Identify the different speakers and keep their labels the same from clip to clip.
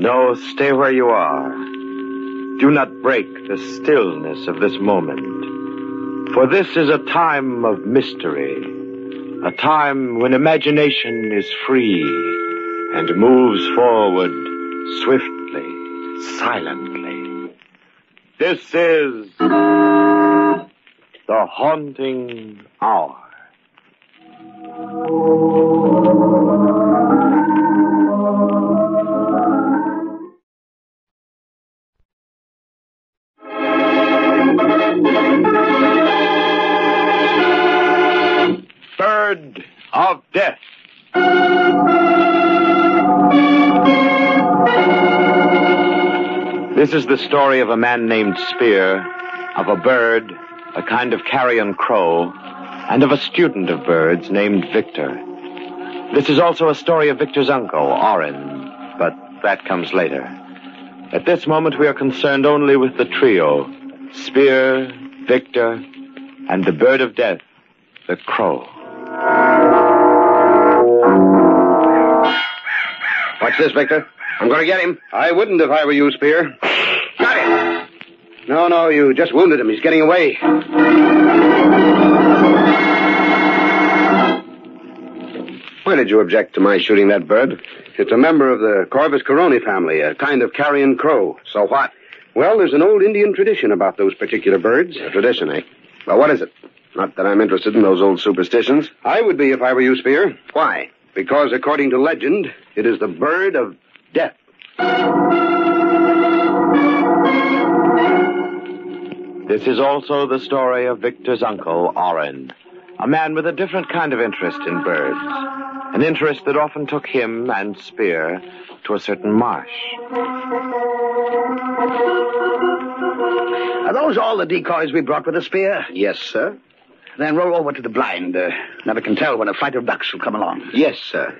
Speaker 1: No, stay where you are. Do not break the stillness of this moment. For this is a time of mystery. A time when imagination is free and moves forward swiftly, silently. This is the haunting hour. Bird of Death. This is the story of a man named Spear, of a bird, a kind of carrion crow, and of a student of birds named Victor. This is also a story of Victor's uncle, Orin, but that comes later. At this moment, we are concerned only with the trio, Spear, Victor, and the bird of death, the crow.
Speaker 2: Watch this, Victor. I'm going to get him. I wouldn't if I were you, Spear. Got him. No, you just wounded him. He's getting away. Why did you object to my shooting that bird? It's a member of the Corvus Coroni family, a kind of carrion crow. So what? Well, there's an old Indian tradition about those particular birds. A tradition, eh? Well, what is it? Not that I'm interested in those old superstitions. I would be if I were you, Spear. Why? Because, according to legend, it is the bird of death.
Speaker 1: This is also the story of Victor's uncle, Orin, a man with a different kind of interest in birds, an interest that often took him and Spear to a certain marsh.
Speaker 3: Are those all the decoys we brought with us, Spear?
Speaker 2: Yes, sir.
Speaker 3: Then roll over to the blind. Never can tell when a flight of ducks will come along.
Speaker 2: Yes, sir.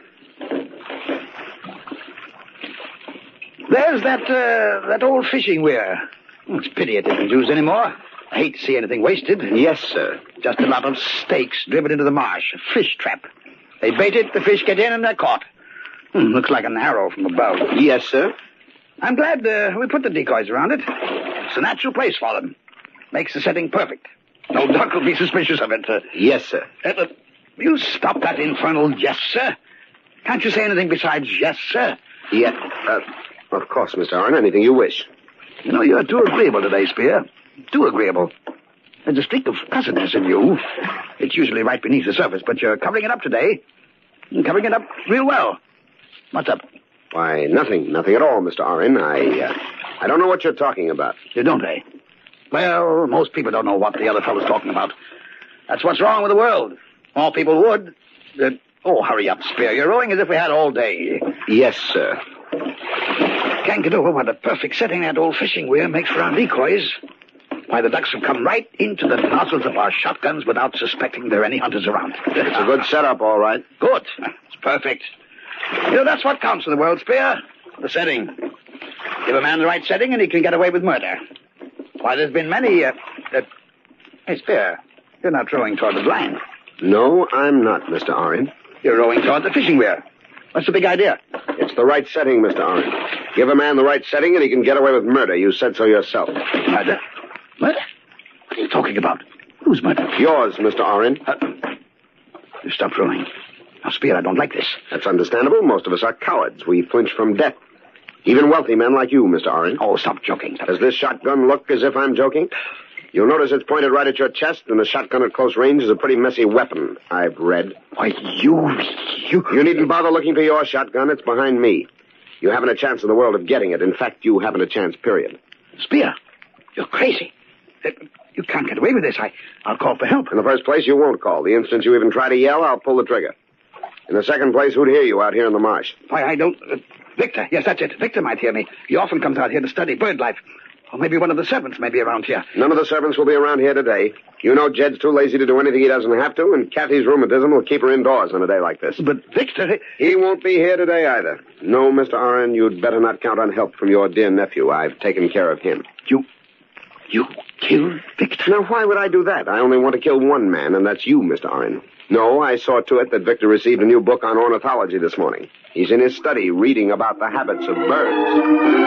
Speaker 3: There's that old fishing weir. It's a pity it isn't used anymore. I hate to see anything wasted.
Speaker 2: Yes, sir.
Speaker 3: Just a lot of stakes driven into the marsh. A fish trap. They bait it, the fish get in, and they're caught. Looks like an arrow from above.
Speaker 2: Yes, sir.
Speaker 3: I'm glad we put the decoys around it. It's a natural place for them. Makes the setting perfect. No duck will be suspicious of it.
Speaker 2: Yes, sir.
Speaker 3: You stop that infernal yes, sir. Can't you say anything besides yes, sir?
Speaker 2: Yeah, of course, Mr. Orin. Anything you wish.
Speaker 3: You know, you're too agreeable today, Spear. Too agreeable. There's a streak of cussedness in you. It's usually right beneath the surface, but you're covering it up today. And covering it up real well. What's up?
Speaker 2: Why, nothing. Nothing at all, Mr. Orin. I don't know what you're talking about.
Speaker 3: You don't, eh? Well, most people don't know what the other fellow's talking about. That's what's wrong with the world. More people would. Hurry up, Spear. You're rowing as if we had all day.
Speaker 2: Yes, sir.
Speaker 3: Can't get over what a perfect setting that old fishing weir makes for our decoys. Why, the ducks have come right into the nozzles of our shotguns without suspecting there are any hunters around.
Speaker 2: It's a good setup, all right.
Speaker 3: Good. It's perfect. You know, that's what counts in the world, Spear. The setting. Give a man the right setting and he can get away with murder. Why, there's been many, Hey, Spear, you're not rowing toward the blind.
Speaker 2: No, I'm not, Mr. Orin.
Speaker 3: You're rowing toward the fishing weir. What's the big idea?
Speaker 2: It's the right setting, Mr. Orin. Give a man the right setting and he can get away with murder. You said so yourself.
Speaker 3: Murder? Murder? What are you talking about? Whose murder?
Speaker 2: Yours, Mr. Orin.
Speaker 3: You stop rowing. Now, Spear, I don't like this.
Speaker 2: That's understandable. Most of us are cowards. We flinch from death. Even wealthy men like you, Mr. Orin.
Speaker 3: Oh, stop joking.
Speaker 2: Does this shotgun look as if I'm joking? You'll notice it's pointed right at your chest, and a shotgun at close range is a pretty messy weapon, I've read.
Speaker 3: Why, you...
Speaker 2: You needn't bother looking for your shotgun. It's behind me. You haven't a chance in the world of getting it. In fact, you haven't a chance, period.
Speaker 3: Spear, you're crazy. You can't get away with this. I'll call for help.
Speaker 2: In the first place, you won't call. The instant you even try to yell, I'll pull the trigger. In the second place, who'd hear you out here in the marsh?
Speaker 3: Why, I don't... Victor, yes, that's it. Victor might hear me. He often comes out here to study bird life. Or maybe one of the servants may be around here.
Speaker 2: None of the servants will be around here today. You know Jed's too lazy to do anything he doesn't have to, and Kathy's rheumatism will keep her indoors on a day like this.
Speaker 3: But Victor...
Speaker 2: He won't be here today either. No, Mr. Orin, you'd better not count on help from your dear nephew. I've taken care of him.
Speaker 3: You killed Victor?
Speaker 2: Now, why would I do that? I only want to kill one man, and that's you, Mr. Oren. No, I saw to it that Victor received a new book on ornithology this morning. He's in his study reading about the habits of birds.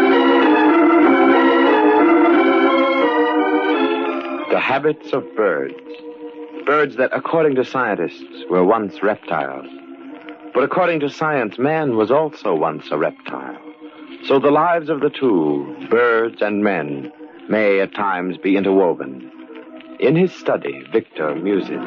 Speaker 1: The habits of birds. Birds that, according to scientists, were once reptiles. But according to science, man was also once a reptile. So the lives of the two, birds and men, may at times be interwoven. In his study, Victor muses.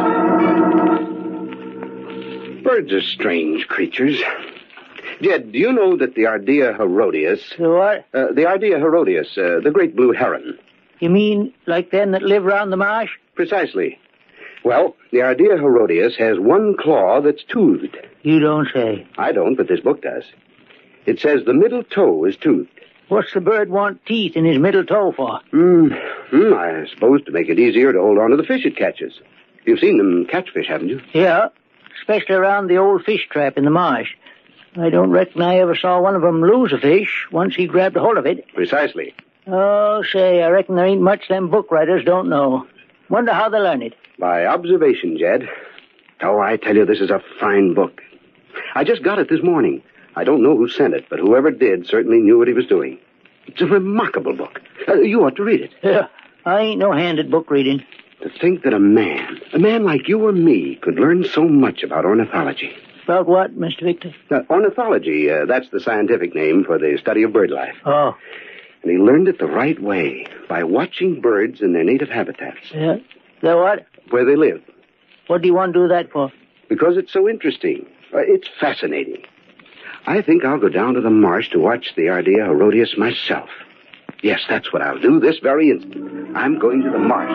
Speaker 2: Birds are strange creatures. Jed, do you know that the Ardea Herodias...
Speaker 4: The what?
Speaker 2: The Ardea Herodias, the great blue heron.
Speaker 4: You mean like them that live round the marsh?
Speaker 2: Precisely. Well, the Ardea Herodias has one claw that's toothed.
Speaker 4: You don't say.
Speaker 2: I don't, but this book does. It says the middle toe is toothed.
Speaker 4: What's the bird want teeth in his middle toe for?
Speaker 2: I suppose to make it easier to hold on to the fish it catches. You've seen them catch fish, haven't you?
Speaker 4: Yeah, especially around the old fish trap in the marsh. I don't reckon I ever saw one of them lose a fish once he grabbed a hold of it.
Speaker 2: Precisely.
Speaker 4: Oh, say, I reckon there ain't much them book writers don't know. Wonder how they learn it.
Speaker 2: By observation, Jed. Oh, I tell you, this is a fine book. I just got it this morning. I don't know who sent it, but whoever did certainly knew what he was doing. It's a remarkable book. You ought to read it.
Speaker 4: Yeah, I ain't no hand at book reading.
Speaker 2: To think that a man like you or me, could learn so much about ornithology.
Speaker 4: About what, Mr. Victor?
Speaker 2: Ornithology, that's the scientific name for the study of bird life.
Speaker 4: Oh.
Speaker 2: And he learned it the right way, by watching birds in their native habitats.
Speaker 4: Yeah? The what?
Speaker 2: Where they live.
Speaker 4: What do you want to do that for?
Speaker 2: Because it's so interesting. It's fascinating. I think I'll go down to the marsh to watch the Ardea Herodias myself. Yes, that's what I'll do this very instant. I'm going to the marsh.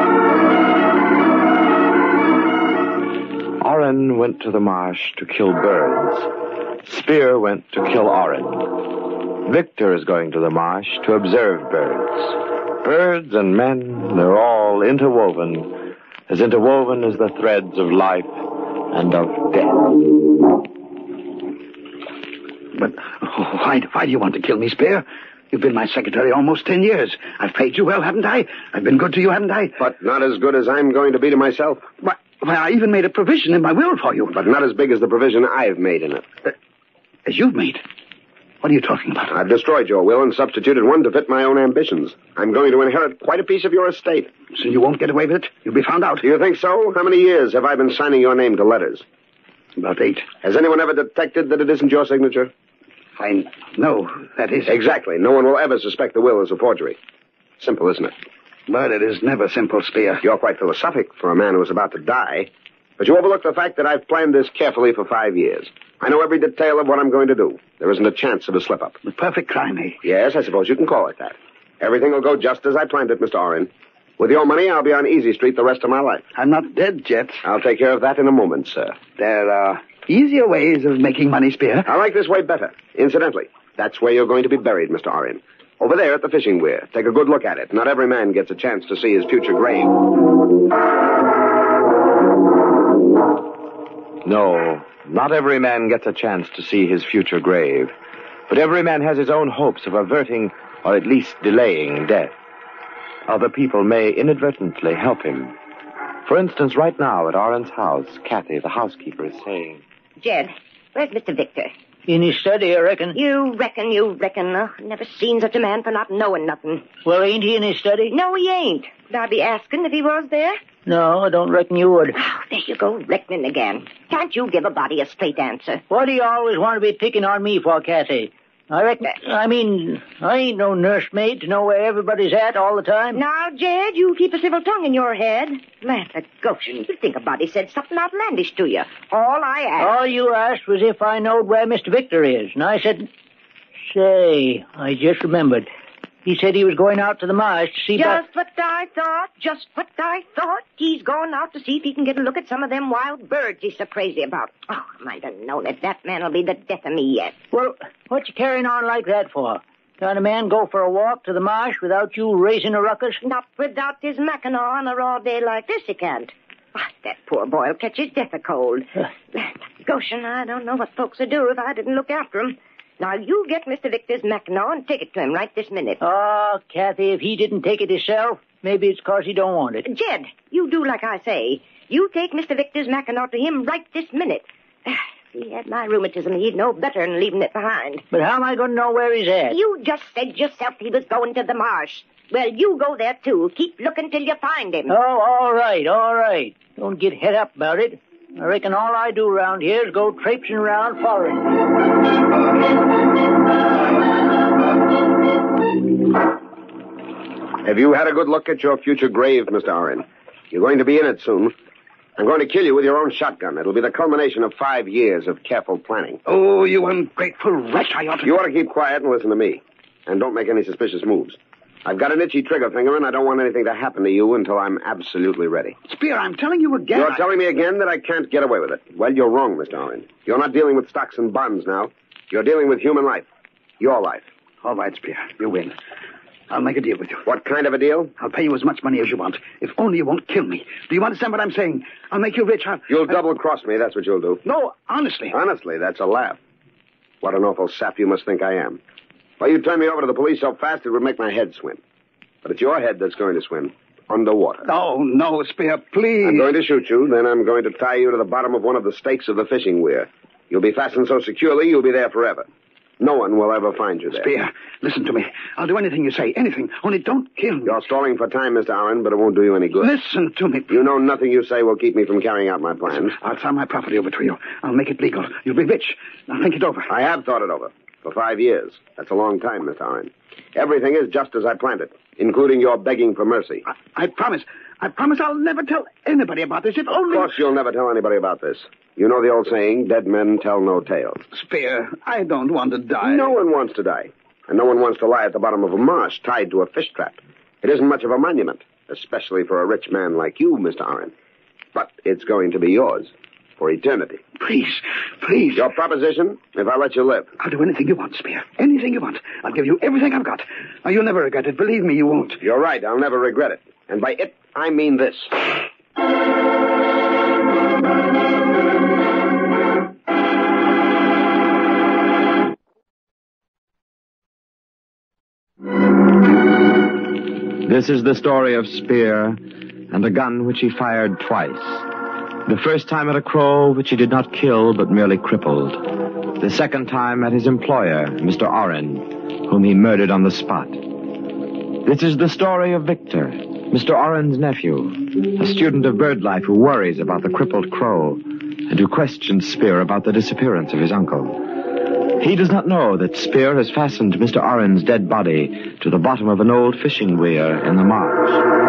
Speaker 1: Oren went to the marsh to kill birds. Spear went to kill Oren. Victor is going to the marsh to observe birds. Birds and men, they're all interwoven as the threads of life and of death.
Speaker 3: But why do you want to kill me, Spear? You've been my secretary almost 10 years. I've paid you well, haven't I? I've been good to you, haven't I?
Speaker 2: But not as good as I'm going to be to myself.
Speaker 3: Why, I even made a provision in my will for you.
Speaker 2: But not as big as the provision I've made in it.
Speaker 3: As you've made? What are you talking about?
Speaker 2: I've destroyed your will and substituted one to fit my own ambitions. I'm going to inherit quite a piece of your estate.
Speaker 3: So you won't get away with it? You'll be found out.
Speaker 2: Do you think so? How many years have I been signing your name to letters?
Speaker 3: About 8.
Speaker 2: Has anyone ever detected that it isn't your signature?
Speaker 3: No, that is...
Speaker 2: Exactly. No one will ever suspect the will as a forgery. Simple, isn't it?
Speaker 3: But it is never simple, Spear.
Speaker 2: You're quite philosophic for a man who is about to die. But you overlook the fact that I've planned this carefully for 5 years. I know every detail of what I'm going to do. There isn't a chance of a slip-up.
Speaker 3: The perfect crime, eh?
Speaker 2: Yes, I suppose you can call it that. Everything will go just as I planned it, Mr. Oren. With your money, I'll be on Easy Street the rest of my life.
Speaker 3: I'm not dead yet.
Speaker 2: I'll take care of that in a moment, sir.
Speaker 3: There are easier ways of making money, Spear.
Speaker 2: I like this way better. Incidentally, that's where you're going to be buried, Mr. Oren. Over there at the fishing weir. Take a good look at it. Not every man gets a chance to see his future grave.
Speaker 1: No, not every man gets a chance to see his future grave. But every man has his own hopes of averting or at least delaying death. Other people may inadvertently help him. For instance, right now at Oren's house, Kathy, the housekeeper, is saying...
Speaker 5: Jed, where's Mr. Victor?
Speaker 4: In his study, I reckon.
Speaker 5: You reckon. Oh, never seen such a man for not knowing nothing.
Speaker 4: Well, ain't he in his study?
Speaker 5: No, he ain't. Would I be asking if he was there?
Speaker 4: No, I don't reckon you would.
Speaker 5: Oh, there you go, reckoning again. Can't you give a body a straight answer?
Speaker 4: What do you always want to be picking on me for, Kathy? I ain't no nursemaid to know where everybody's at all the time.
Speaker 5: Now, Jed, you keep a civil tongue in your head. Master Goshen, you'd think a body said something outlandish to you. All I asked...
Speaker 4: All you asked was if I knowed where Mr. Victor is. And I said... Say, I just remembered. He said he was going out to the marsh to see...
Speaker 5: Just what I thought. He's going out to see if he can get a look at some of them wild birds he's so crazy about. Oh, I might have known it. That man'll be the death of me yet.
Speaker 4: Well, what you carrying on like that for? Can a man go for a walk to the marsh without you raising a ruckus?
Speaker 5: Not without his mackinaw on a raw day like this, he can't. Ah, that poor boy'll catch his death of cold. Goshen, I don't know what folks would do if I didn't look after him. Now, you get Mr. Victor's Mackinaw and take it to him right this minute.
Speaker 4: Oh, Kathy, if he didn't take it himself, maybe it's 'cause he don't want it.
Speaker 5: Jed, you do like I say. You take Mr. Victor's Mackinaw to him right this minute. If he had my rheumatism, he'd know better than leaving it behind.
Speaker 4: But how am I going to know where he's at?
Speaker 5: You just said yourself he was going to the marsh. Well, you go there, too. Keep looking till you find him.
Speaker 4: Oh, all right. Don't get het up about it. I reckon all I do around here is go traipsing around following.
Speaker 2: Have you had a good look at your future grave, Mr. Oren? You're going to be in it soon. I'm going to kill you with your own shotgun. It'll be the culmination of 5 years of careful planning.
Speaker 3: Oh, you ungrateful wretch. I ought to...
Speaker 2: You ought to keep quiet and listen to me. And don't make any suspicious moves. I've got an itchy trigger finger, and I don't want anything to happen to you until I'm absolutely ready.
Speaker 3: Spear, I'm telling you again.
Speaker 2: You're telling me again that I can't get away with it. Well, you're wrong, Mr. Oren. You're not dealing with stocks and bonds now. You're dealing with human life. Your life.
Speaker 3: All right, Spear. You win. I'll make a deal with you.
Speaker 2: What kind of a deal?
Speaker 3: I'll pay you as much money as you want, if only you won't kill me. Do you understand what I'm saying? I'll make you rich.
Speaker 2: You'll double-cross me, that's what you'll do.
Speaker 3: No, honestly.
Speaker 2: Honestly, that's a laugh. What an awful sap you must think I am. Why, you turn me over to the police so fast it would make my head swim. But it's your head that's going to swim. Underwater.
Speaker 3: No, Spear, please.
Speaker 2: I'm going to shoot you, then I'm going to tie you to the bottom of one of the stakes of the fishing weir. You'll be fastened so securely, you'll be there forever. No one will ever find you there.
Speaker 3: Spear, listen to me. I'll do anything you say, anything. Only don't kill me.
Speaker 2: You're stalling for time, Mr. Oren, but it won't do you any good.
Speaker 3: Listen to me.
Speaker 2: You know nothing you say will keep me from carrying out my plans.
Speaker 3: I'll sign my property over to you. I'll make it legal. You'll be rich. Now think it over.
Speaker 2: I have thought it over. For 5 years. That's a long time, Mr. Oren. Everything is just as I planned it, including your begging for mercy.
Speaker 3: I promise. I promise I'll never tell anybody about this, if only...
Speaker 2: Of course you'll never tell anybody about this. You know the old saying, dead men tell no tales.
Speaker 3: Spear, I don't want to die.
Speaker 2: No one wants to die. And no one wants to lie at the bottom of a marsh tied to a fish trap. It isn't much of a monument, especially for a rich man like you, Mr. Oren. But it's going to be yours for eternity.
Speaker 3: Please.
Speaker 2: Your proposition, if I let you live.
Speaker 3: I'll do anything you want, Spear. Anything you want. I'll give you everything I've got. Now, you'll never regret it. Believe me, you won't.
Speaker 2: You're right. I'll never regret it. And by it, I mean this.
Speaker 1: This is the story of Spear and a gun which he fired twice. The first time at a crow which he did not kill but merely crippled. The second time at his employer, Mr. Oren, whom he murdered on the spot. This is the story of Victor, Mr. Oren's nephew, a student of bird life who worries about the crippled crow and who questions Spear about the disappearance of his uncle. He does not know that Spear has fastened Mr. Oren's dead body to the bottom of an old fishing weir in the marsh.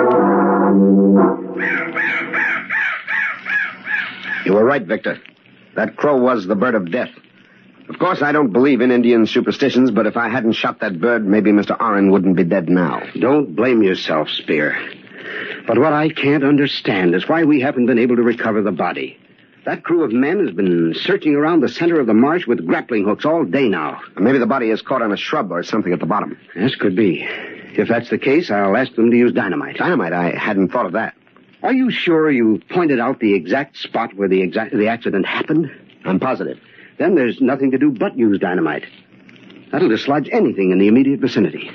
Speaker 2: You were right, Victor. That crow was the bird of death. Of course, I don't believe in Indian superstitions, but if I hadn't shot that bird, maybe Mr. Oren wouldn't be dead now.
Speaker 6: Don't blame yourself, Spear. But what I can't understand is why we haven't been able to recover the body. That crew of men has been searching around the center of the marsh with grappling hooks all day now.
Speaker 2: Maybe the body is caught on a shrub or something at the bottom.
Speaker 6: This could be. If that's the case, I'll ask them to use dynamite.
Speaker 2: Dynamite? I hadn't thought of that.
Speaker 6: Are you sure you pointed out the exact spot where the accident happened?
Speaker 2: I'm positive.
Speaker 6: Then there's nothing to do but use dynamite. That'll dislodge anything in the immediate vicinity.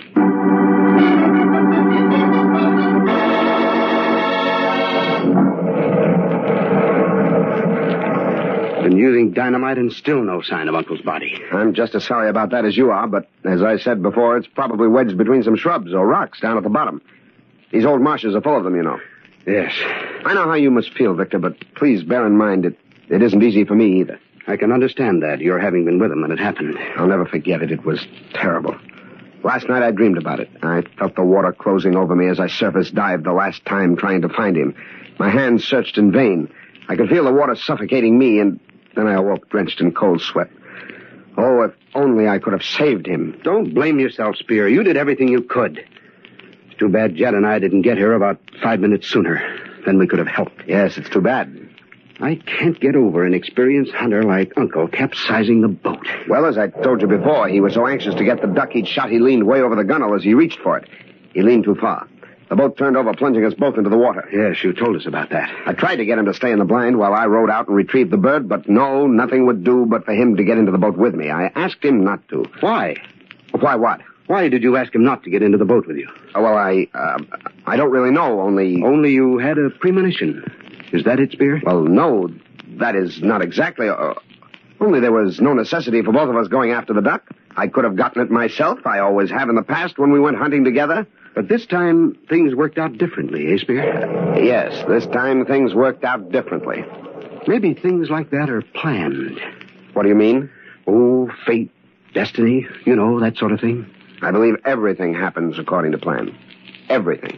Speaker 6: Been using dynamite and still no sign of Uncle's body.
Speaker 2: I'm just as sorry about that as you are, but as I said before, it's probably wedged between some shrubs or rocks down at the bottom. These old marshes are full of them, you know.
Speaker 6: Yes.
Speaker 2: I know how you must feel, Victor, but please bear in mind it isn't easy for me either.
Speaker 6: I can understand that, your having been with him when it happened.
Speaker 2: I'll never forget it. It was terrible. Last night I dreamed about it. I felt the water closing over me as I surface dived the last time trying to find him. My hands searched in vain. I could feel the water suffocating me, and then I awoke drenched in cold sweat. Oh, if only I could have saved him.
Speaker 6: Don't blame yourself, Spear. You did everything you could. It's too bad Jed and I didn't get here about 5 minutes sooner. Then we could have helped.
Speaker 2: Yes, it's too bad.
Speaker 6: I can't get over an experienced hunter like Uncle capsizing the boat.
Speaker 2: Well, as I told you before, he was so anxious to get the duck he'd shot, he leaned way over the gunwale as he reached for it. He leaned too far. The boat turned over, plunging us both into the water.
Speaker 6: Yes, you told us about that.
Speaker 2: I tried to get him to stay in the blind while I rowed out and retrieved the bird, but no, nothing would do but for him to get into the boat with me. I asked him not to.
Speaker 6: Why?
Speaker 2: Why what?
Speaker 6: Why did you ask him not to get into the boat with you?
Speaker 2: Oh, well, I don't really know, only...
Speaker 6: Only you had a premonition. Is that it, Spear?
Speaker 2: Well, no, that is not exactly... only there was no necessity for both of us going after the duck. I could have gotten it myself. I always have in the past when we went hunting together.
Speaker 6: But this time, things worked out differently, eh, Spear?
Speaker 2: Yes, this time things worked out differently.
Speaker 6: Maybe things like that are planned.
Speaker 2: What do you mean?
Speaker 6: Oh, fate, destiny, you know, that sort of thing.
Speaker 2: I believe everything happens according to plan. Everything.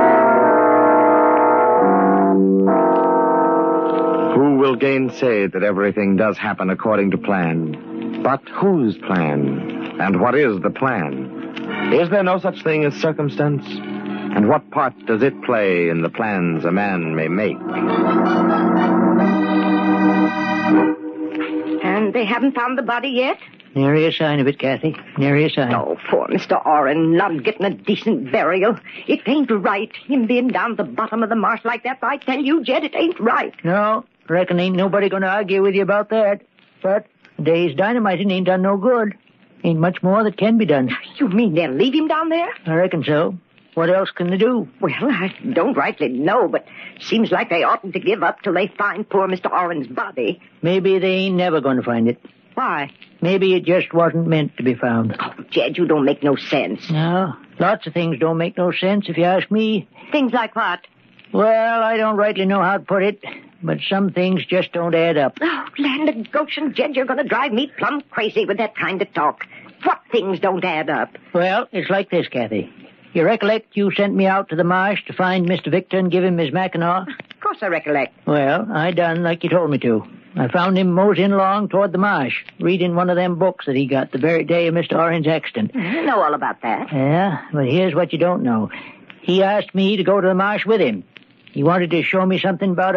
Speaker 1: Who will gainsay that everything does happen according to plan? But whose plan? And what is the plan? Is there no such thing as circumstance? And what part does it play in the plans a man may make?
Speaker 5: And they haven't found the body yet?
Speaker 4: Nary a sign of it, Kathy. Nary a sign.
Speaker 5: Oh, poor Mr. Oren, not getting a decent burial. It ain't right, him being down the bottom of the marsh like that. I tell you, Jed, it ain't right.
Speaker 4: No, reckon ain't nobody gonna argue with you about that. But a day's dynamiting ain't done no good. Ain't much more that can be done.
Speaker 5: You mean they'll leave him down there?
Speaker 4: I reckon so. What else can they do?
Speaker 5: Well, I don't rightly know, but seems like they oughtn't to give up till they find poor Mr. Oren's body.
Speaker 4: Maybe they ain't never gonna find it.
Speaker 5: Why?
Speaker 4: Maybe it just wasn't meant to be found.
Speaker 5: Oh, Jed, you don't make no sense.
Speaker 4: No, lots of things don't make no sense if you ask me.
Speaker 5: Things like what?
Speaker 4: Well, I don't rightly know how to put it, but some things just don't add up.
Speaker 5: Oh, land of Goshen, Jed, you're going to drive me plumb crazy with that kind of talk. What things don't add up?
Speaker 4: Well, it's like this, Kathy. You recollect you sent me out to the marsh to find Mr. Victor and give him his Mackinaw?
Speaker 5: Of course I recollect.
Speaker 4: Well, I done like you told me to. I found him moseying along toward the marsh, reading one of them books that he got the very day of Mr. Orange's accident.
Speaker 5: I know all about that.
Speaker 4: Yeah, but here's what you don't know. He asked me to go to the marsh with him. He wanted to show me something about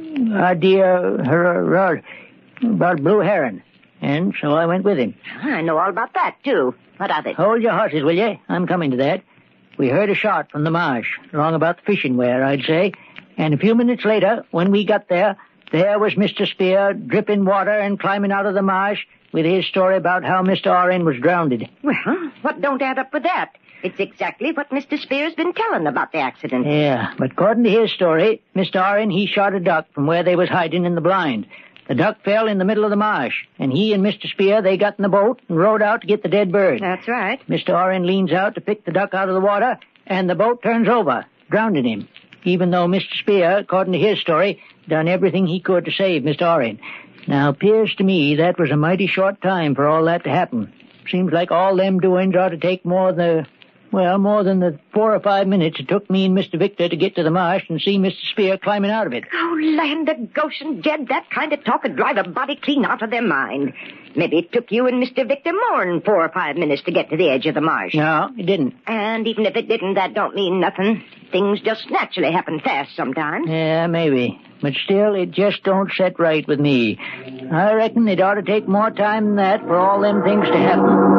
Speaker 4: about blue heron. And so I went with him.
Speaker 5: I know all about that, too. What of it?
Speaker 4: Hold your horses, will you? I'm coming to that. We heard a shot from the marsh, along about the fishing weir, I'd say. And a few minutes later, when we got there was Mr. Spear dripping water and climbing out of the marsh with his story about how Mr. Oren was drowned.
Speaker 5: Well, what don't add up with that? It's exactly what Mr. Spear's been telling about the accident.
Speaker 4: Yeah, but according to his story, Mr. Oren, he shot a duck from where they was hiding in the blind. The duck fell in the middle of the marsh, and he and Mr. Spear, they got in the boat and rowed out to get the dead bird.
Speaker 5: That's right.
Speaker 4: Mr. Oren leans out to pick the duck out of the water, and the boat turns over, drowning him, even though Mr. Spear, according to his story, done everything he could to save Mr. Oren. Now, appears to me that was a mighty short time for all that to happen. Seems like all them doings ought to take more than the 4 or 5 minutes it took me and Mr. Victor to get to the marsh and see Mr. Spear climbing out of it.
Speaker 5: Oh, land of Goshen, Jed, that kind of talk would drive a body clean out of their mind. Maybe it took you and Mr. Victor more than 4 or 5 minutes to get to the edge of the marsh.
Speaker 4: No, it didn't.
Speaker 5: And even if it didn't, that don't mean nothing. Things just naturally happen fast sometimes.
Speaker 4: Yeah, maybe. But still, it just don't set right with me. I reckon it ought to take more time than that for all them things to happen.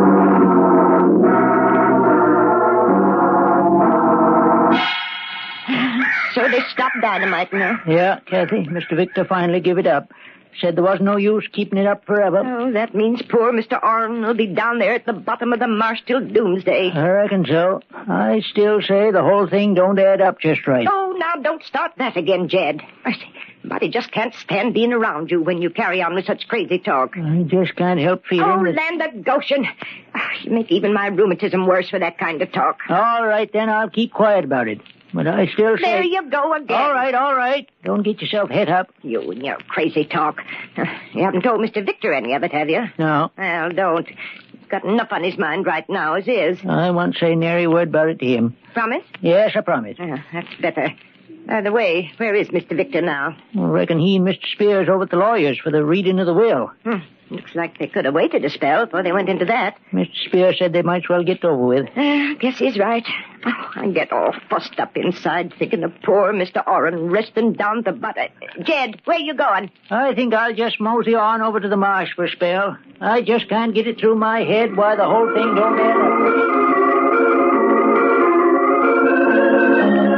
Speaker 5: So they stopped dynamite now.
Speaker 4: Yeah, Kathy, Mr. Victor finally give it up. Said there wasn't no use keeping it up forever.
Speaker 5: Oh, that means poor Mr. Oren will be down there at the bottom of the marsh till doomsday.
Speaker 4: I reckon so. I still say the whole thing don't add up just right.
Speaker 5: Oh, now don't start that again, Jed. I say, Buddy just can't stand being around you when you carry on with such crazy talk.
Speaker 4: I just can't help feeling
Speaker 5: Oh,
Speaker 4: that...
Speaker 5: land of Goshen. You make even my rheumatism worse for that kind of talk.
Speaker 4: All right, then I'll keep quiet about it. But I still say...
Speaker 5: There you go again.
Speaker 4: All right. Don't get yourself het up.
Speaker 5: You and your crazy talk. You haven't told Mr. Victor any of it, have you?
Speaker 4: No.
Speaker 5: Well, don't. He's got enough on his mind right now as is.
Speaker 4: I won't say nary word about it to him.
Speaker 5: Promise?
Speaker 4: Yes, I promise.
Speaker 5: That's better. By the way, where is Mr. Victor now?
Speaker 4: I reckon he and Mr. Spears over at the lawyer's for the reading of the will.
Speaker 5: Looks like they could have waited a spell before they went into that.
Speaker 4: Mr. Spears said they might as well get over with.
Speaker 5: Guess he's right. Oh, I get all fussed up inside thinking of poor Mr. Oren resting down the butt. Jed, where you going?
Speaker 4: I think I'll just mosey on over to the marsh for a spell. I just can't get it through my head why the whole thing don't add up.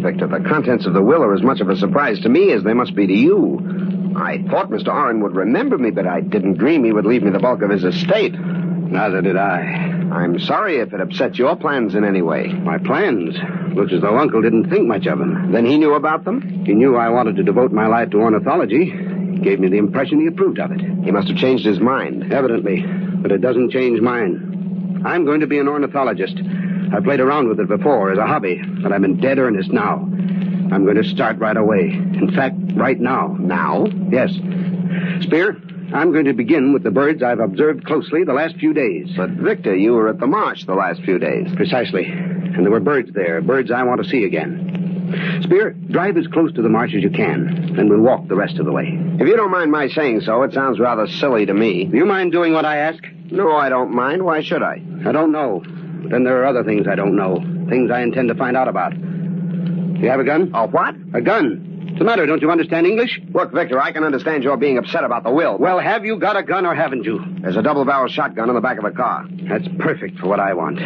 Speaker 2: Victor. The contents of the will are as much of a surprise to me as they must be to you. I thought Mr. Oren would remember me, but I didn't dream he would leave me the bulk of his estate.
Speaker 6: Neither did I.
Speaker 2: I'm sorry if it upsets your plans in any way.
Speaker 6: My plans? Looks as though Uncle didn't think much of them.
Speaker 2: Then he knew about them?
Speaker 6: He knew I wanted to devote my life to ornithology. He gave me the impression he approved of it.
Speaker 2: He must have changed his mind.
Speaker 6: Evidently, but it doesn't change mine. I'm going to be an ornithologist. I played around with it before as a hobby, but I'm in dead earnest now. I'm going to start right away. In fact, right now.
Speaker 2: Now?
Speaker 6: Yes. Spear, I'm going to begin with the birds I've observed closely the last few days.
Speaker 2: But, Victor, you were at the marsh the last few days.
Speaker 6: Precisely. And there were birds there, birds I want to see again. Spear, drive as close to the marsh as you can, then we'll walk the rest of the way.
Speaker 2: If you don't mind my saying so, it sounds rather silly to me.
Speaker 6: Do you mind doing what I ask?
Speaker 2: No, I don't mind. Why should I?
Speaker 6: I don't know. But then there are other things I don't know. Things I intend to find out about. You have a gun?
Speaker 2: A what?
Speaker 6: A gun. What's the matter? Don't you understand English?
Speaker 2: Look, Victor, I can understand your being upset about the will.
Speaker 6: Well, have you got a gun or haven't you?
Speaker 2: There's a double-barrel shotgun in the back of the car.
Speaker 6: That's perfect for what I want.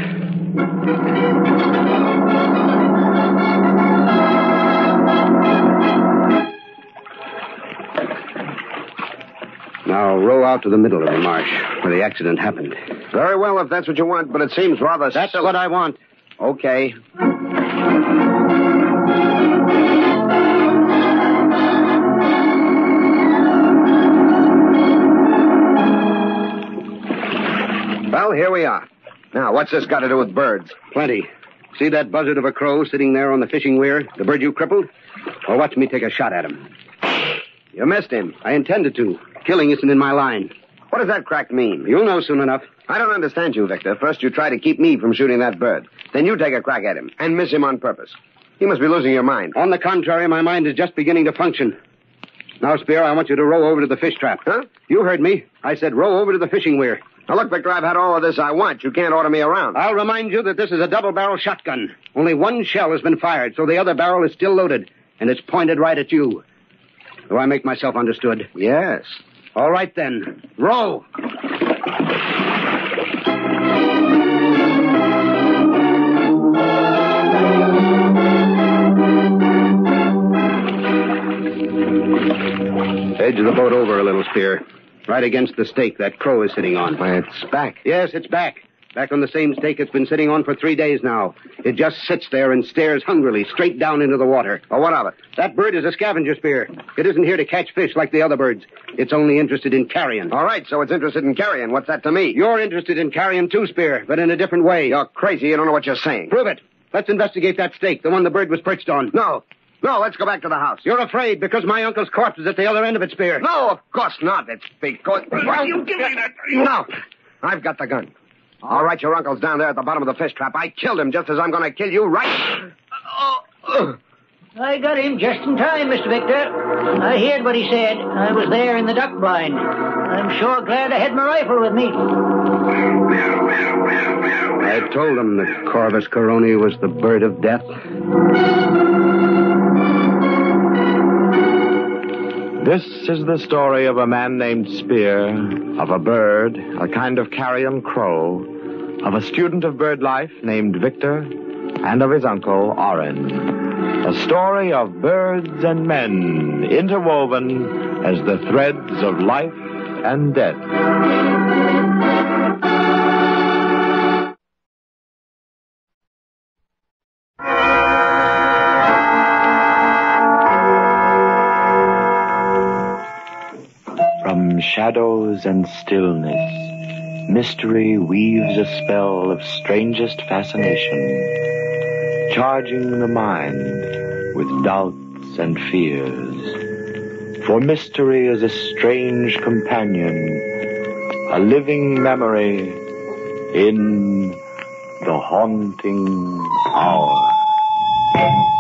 Speaker 6: Now, row out to the middle of the marsh, where the accident happened.
Speaker 2: Very well, if that's what you want, but it seems rather
Speaker 6: That's
Speaker 2: silly.
Speaker 6: what I want.
Speaker 2: Okay. Well, here we are. Now, what's this got to do with birds?
Speaker 6: Plenty. See that buzzard of a crow sitting there on the fishing weir? The bird you crippled? Well, watch me take a shot at him.
Speaker 2: You missed him.
Speaker 6: I intended to. Killing isn't in my line.
Speaker 2: What does that crack mean?
Speaker 6: You'll know soon enough.
Speaker 2: I don't understand you, Victor. First, you try to keep me from shooting that bird. Then you take a crack at him and miss him on purpose. You must be losing your mind.
Speaker 6: On the contrary, my mind is just beginning to function. Now, Spear, I want you to row over to the fish trap.
Speaker 2: Huh?
Speaker 6: You heard me. I said row over to the fishing weir.
Speaker 2: Now, look, Victor, I've had all of this I want. You can't order me around.
Speaker 6: I'll remind you that this is a double-barrel shotgun. Only one shell has been fired, so the other barrel is still loaded, and it's pointed right at you. Do I make myself understood?
Speaker 2: Yes.
Speaker 6: All right, then. Row! Edge of the boat over a little, Spear. Right against the stake that crow is sitting on.
Speaker 2: Why, it's back.
Speaker 6: Yes, it's back. Back on the same stake it's been sitting on for 3 days now. It just sits there and stares hungrily straight down into the water.
Speaker 2: Well, what of it?
Speaker 6: That bird is a scavenger, Spear. It isn't here to catch fish like the other birds. It's only interested in carrion.
Speaker 2: All right, so it's interested in carrion. What's that to me?
Speaker 6: You're interested in carrion too, Spear, but in a different way.
Speaker 2: You're crazy. You don't know what you're saying.
Speaker 6: Prove it. Let's investigate that stake, the one the bird was perched on.
Speaker 2: No. No, let's go back to the house.
Speaker 6: You're afraid because my uncle's corpse is at the other end of it, Spear.
Speaker 2: No, of course not. It's because... Well, you give me that... No. I've got the gun. All right, your uncle's down there at the bottom of the fish trap. I killed him just as I'm going to kill you right...
Speaker 4: I got him just in time, Mr. Victor. I heard what he said. I was there in the duck blind. I'm sure glad I had my rifle with me.
Speaker 6: I told him that Corvus Coroni was the bird of death.
Speaker 1: This is the story of a man named Spear, of a bird, a kind of carrion crow, of a student of bird life named Victor, and of his uncle, Oren. A story of birds and men interwoven as the threads of life and death. From shadows and stillness, mystery weaves a spell of strangest fascination, charging the mind with doubts and fears. For mystery is a strange companion, a living memory in the haunting hour.